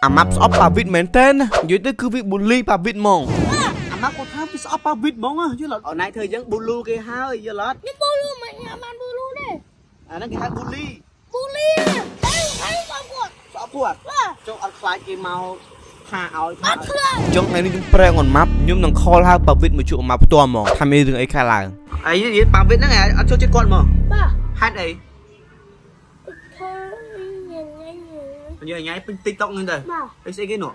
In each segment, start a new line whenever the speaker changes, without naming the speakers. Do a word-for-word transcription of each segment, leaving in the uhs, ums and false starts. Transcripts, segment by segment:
អាម៉ាប់ស្អប់ប៉ាវីតមែនតើនិយាយទៅគឺវាប៊ូលីប៉ាវីតហ្មងអាម៉ាប់គាត់ថាវាស្អប់ប៉ាវីតហ្មងយល់អត់អូនឯងធ្វើអញ្ចឹងប៊ូលូគេហើយយល់អត់នេះប៊ូលូមិនអាបានប៊ូលូទេអាហ្នឹងគេហៅប៊ូលីប៊ូលីហើយហើយស្អប់គាត់ស្អប់គាត់ចុះអត់ខ្លាចគេមកថាឲ្យអត់ខ្លាចចុះថ្ងៃនេះខ្ញុំប្រែងអនម៉ាប់ខ្ញុំនឹងខលហៅប៉ាវីតមកជួបអាម៉ាប់ផ្ទាល់ហ្មងថាមានរឿងអីកើតឡើងអីនិយាយប៉ាវីតហ្នឹងអត់ចូលចិត្តគាត់ហ្មងបាទហេតុអីញ៉ៃញ៉ៃពេញ TikTok ហ្នឹងទៅអីស្អីគេនោះ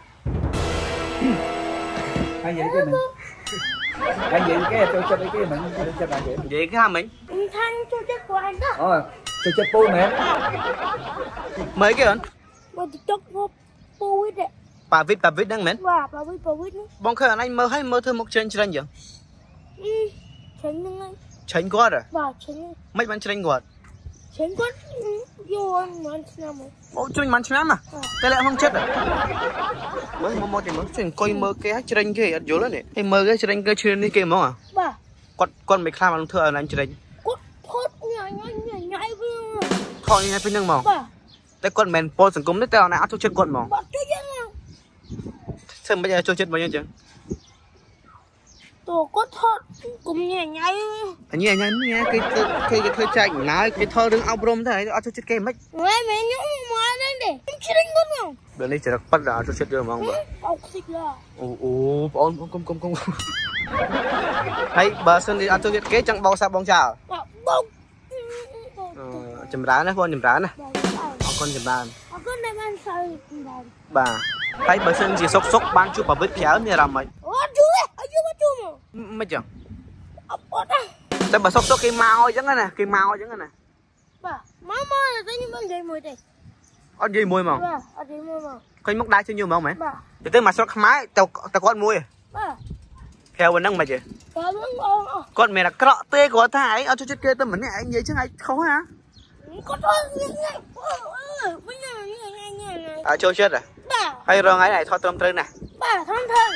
ហើយនិយាយគេមិនហើយនិយាយគេចូលចិត្តអីគេមិនចូលចិត្តអីគេនិយាយគេថាមិនថាចូលចិត្តគាត់អីទៅអូចូលចិត្តពូមែនមើលគេអត់មើល TikTok ពូវិតប៉ាវិតប៉ាវិតហ្នឹងមែនបាទប៉ាវិតប៉ាវិតបងឃើញអញមើលឲ្យមើលធ្វើមុខច្រាញ់ច្រាញ់ចឹងច្រាញ់ហ្នឹងហើយច្រាញ់គាត់បាទច្រាញ់មិនបានច្រាញ់គាត់ច្រាញ់គាត់យកមិនឆ្នាំអូជួយមិនឆ្នាំតែលាក់ក្នុងចិត្តមើលមកមកទៅមើលជួយអង្គុយមើលគេឲ្យច្រាញ់គេអត់យល់ទេហើយមើលគេច្រាញ់គេឈ្នះនេះគេហ្មងបាទគាត់គាត់មិនខ្លាចមកធ្វើឲ្យអញច្រាញ់គាត់ផុតញ៉ៃញ៉ៃញ៉ៃវាថតញ៉ៃពីហ្នឹងហ្មងបាទតែគាត់មិនមែនពលសង្គមទេតែអត់អត់ចូលចិត្តគាត់ហ្មងបាទជួយយ៉ាងធ្វើមិនឲ្យចូលចិត្តមកយ៉ាងចឹងតើគាត់ថតគុំញ៉ៃញ៉ៃញ៉ៃញ៉ៃញ៉ៃគេគេគេធ្វើចែកអំណើគេថតរឿងអប់រំទៅហើយអត់ចូលចិត្តគេមិនមិនមែនខ្ញុំមកនេះទេច្រាញ់គាត់ហ្មងបើនេះច្រឹកប៉ិតអត់ចូលចិត្តយើងហ្មងបាទអុកស៊ីកឡាអូអូបងអូនគុំគុំគុំហើយបើសិនអត់ចូលចិត្តគេចង់បោកសាបងចោលបោកចម្រើនណាបងចម្រើនណាអរគុណចម្រើនអរគុណដែលបានសើចម្រើនបាទហើយបើសិនជាសុកសុកបានជួបប្រវិតក្រៅមានអារម្មណ៍ម៉េចអត់ជួបអត់ជួបអត់ជួបមិនចឹងអត់អត់តែបើសុកសុកគេមកអញ្ចឹងណាគេមកអញ្ចឹងណាបាទមកមកតែខ្ញុំមិននិយាយមួយទេអត់និយាយមួយហ្មងបាទអត់និយាយមួយហ្មងឃើញមុខដើរជើងយូរហ្មងមែនបាទទៅមកស្រុកខ្មែរទៅទៅគាត់មួយបាទក្រៅហ្នឹងមិនទេគាត់មិនអាក្រក់ទេគាត់ថាឯងអត់ចូលចិត្តគេទៅម្នាក់ឯងនិយាយចឹងឯងខុសហ៎គាត់ទៅញ៉ៃញ៉ៃមិនញ៉ៃញ៉ៃញ៉ៃអើចូលចិត្តហ៎បាទហើយរងថ្ងៃនេះថតត្រឹមត្រូវណាស់បាទត្រឹមត្រូវ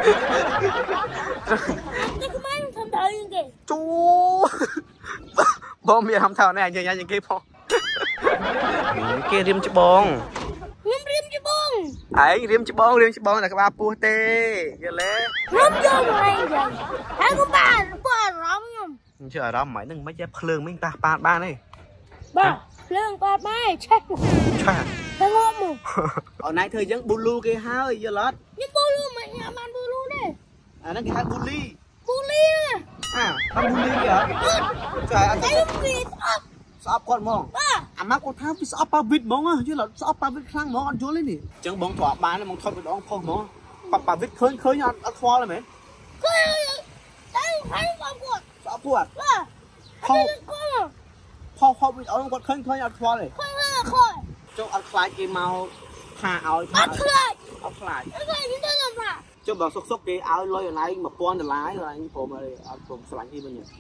តែខ្មែរមិនត្រឹមត្រូវជាងគេជូបងមានហំថោនេះអញញ៉ៃញ៉ៃជាងគេផងគេរៀមច្បងខ្ញុំរៀមច្បងឯងរៀមច្បងរៀមច្បងតែក្បាលពោះទេយល់ទេខ្ញុំយកមកឯងចឹងហើយក៏បានពោះអារម្មណ៍ខ្ញុំខ្ញុំជឿអារម្មណ៍ហ្មងហ្នឹងមិនចេះភ្លើងមិនប៉ះប៉ាតបានទេបាទភ្លើងប៉ាតបានឆេះឆេះតែងប់មកអូនឯងធ្វើអញ្ចឹងប៊ូលូគេហើយយល់អត់ខ្ញុំប៊ូលូមិនញ៉ាំបានប៊ូលូទេអាហ្នឹងគេហៅប៊ូលីប៊ូលីអាបានប៊ូលីគេអត់ចុះអត់តែវាស្អប់ស្អប់គាត់ហ្មងអាម៉ាក់គាត់ថាវាស្អប់ប៉ាវីតហ្មងយល់អត់ស្អប់ប៉ាវីតខ្លាំងហ្មងអត់យល់ទេនេះអញ្ចឹងបងធ្លាប់បានហ្មងថតវីដេអូផុសហ្មងប៉ាប៉ាវីតឃើញឃើញអត់អត់ខ្វល់ទេមែនឃើញតែហើយស្អប់គាត់ស្អប់គាត់បាទផុសផុសផុសវីដេអូគាត់ឃើញឃើញអត់ខ្វល់ទេឃើញអត់ខ្វល់ចុះអត់ខ្លាចគេមកថាឲ្យអត់ខ្លាចអត់ខ្លាចអត់ខ្លាចខ្ញុំទៅថាចុះបើសុកសុកគេឲ្យលុយអនឡាញmột nghìnដុល្លារហើយអញព្រមអត់ព្រមស្លាញ់គេវិញហ៎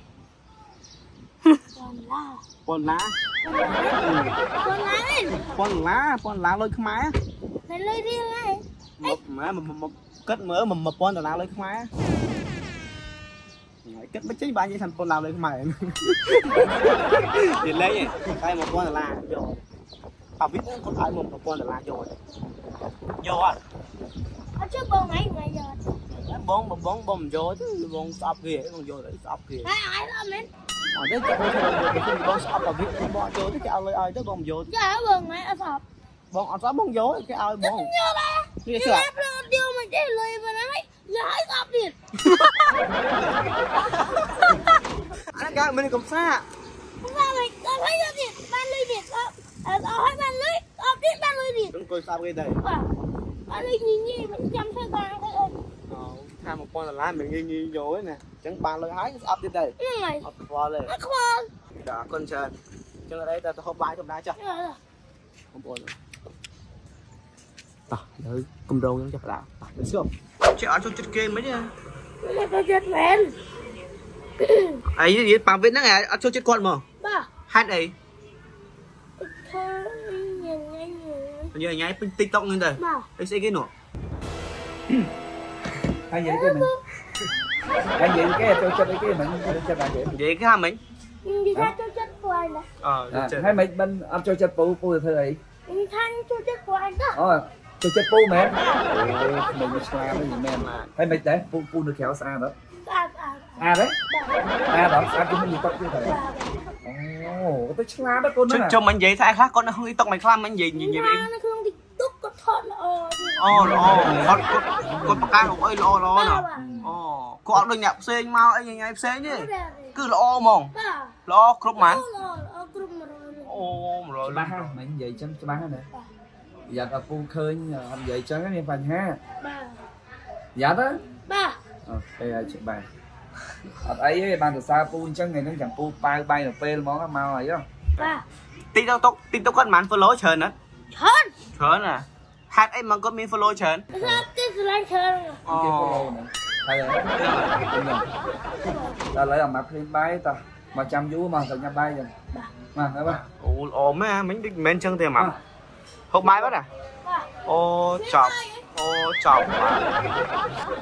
ប៉ុនឡាប៉ុនឡាប៉ុនឡាប៉ុនឡាលុយខ្មែរតែលុយរៀលហើយម៉ែមកគិតមើលmột nghìnដុល្លារលុយខ្មែរហើយគិតមិនចេញបាននិយាយថាប៉ុនឡាលុយខ្មែរនិយាយលេងតែmột nghìnដុល្លារយកប៉ាវិតគាត់ឲ្យមកmột nghìnដុល្លារយកយកអត់អត់ជិះបងឯងមកយកបងបងបងបងយកទេបងស្អប់គេបងយកទៅស្អប់គេហើយឲ្យអត់មែនអត់ទេគេធ្វើបងស្អប់ប៉ាវិតបងយកទៅគេឲ្យលុយឲ្យទៅបងយកចាបងឯងអត់ស្អប់បងអត់ស្អប់បងយកគេឲ្យបងយកឡាគេស្អប់យកមកទេលុយមកហើយយកឲ្យស្អប់ទៀតអានកាមិនកំសាកំសាមិនក៏ឲ្យយកទៀតបានលុយទៀតអត់ឲ្យបានលុយអត់ទៀតបានលុយទៀតអង្គុយស្អប់គេដែរបាទអត់លុយញីញីមិនចាំធ្វើការទៅអូនថាmột nghìnដុល្លារមិនងាយងាយយកទេណាអញ្ចឹងបានលុយហើយស្អប់ទៀតទៅហ្នឹងហើយអត់ខ្វល់ទេអត់ខ្វល់ចាអរគុណច្រើនអញ្ចឹងអីតែទៅហូបបាយធម្មតាចាស់បងប្អូនតោះលើគម្រោងយើងចាប់ផ្ដើមទៅស្គប់ចេះអត់ចូលចិត្តគេមិនទេមិនចូលចិត្តមែនអីនិយាយប៉ាវិតហ្នឹងអត់ចូលចិត្តគាត់ហ្មងបាទហេតុអីញ៉ៃញ៉ៃពេញ TikTok ហ្នឹងទៅអីស្អីគេនោះហើយនិយាយគេមិនហើយនិយាយគេចូលចិត្តអីគេមិនចូលចិត្តអីគេនិយាយគេថាមិននិយាយថាចូលចិត្តពូឯងអឺហើយមិនមិនអត់ចូលចិត្តពូពូទៅធ្វើអីខ្ញុំថាចូលចិត្តពូឯងទៅអូ chơi chơi pu mẹ mình đi xoa cái gì mẹ mà hay mày để pu pu được khéo xa nữa à đấy à đó sao cũng không gì tóc như thế ồ tôi xoa đó con nữa cho mình vậy thay khác con nó không đi tóc mày khoan mình gì gì vậy ồ ồ con con cá không ơi lo lo nè ồ con đừng nhập xên mau ấy ngay xên chứ cứ lo mong lo khóc mặn ô rồi ba mày vậy chứ cho ba nè giờ là pu khơi làm vậy cho cái phần ha dạ đó ba ok chị ba ở ấy ban từ xa pu chân này nó chẳng pu bay bay là phê món mau này không ba tin tao tóc tin tao có màn follow chờn á chờn chờn à hạt ấy mà có miếng follow chờn ồ ta lấy làm mặt thêm bay ta mà chăm vú mà thật nha bay rồi mà thấy ba ồ ồ mấy mấy men chân thì mà hộp máy bắt à ô chọc ô chọc